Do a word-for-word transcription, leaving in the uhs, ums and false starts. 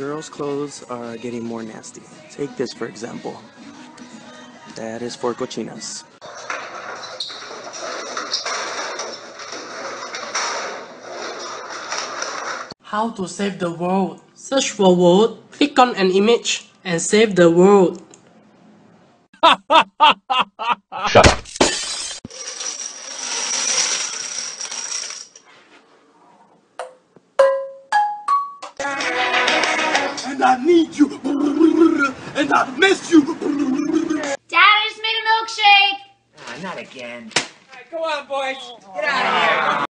Girls' clothes are getting more nasty. Take this for example. That is for cochinas. How to save the world? Search for word, click on an image, and save the world. Shut up. And I need you, and I miss you. Dad, I just made a milkshake. Ah, not again. All right, come on, boys. Get out of here.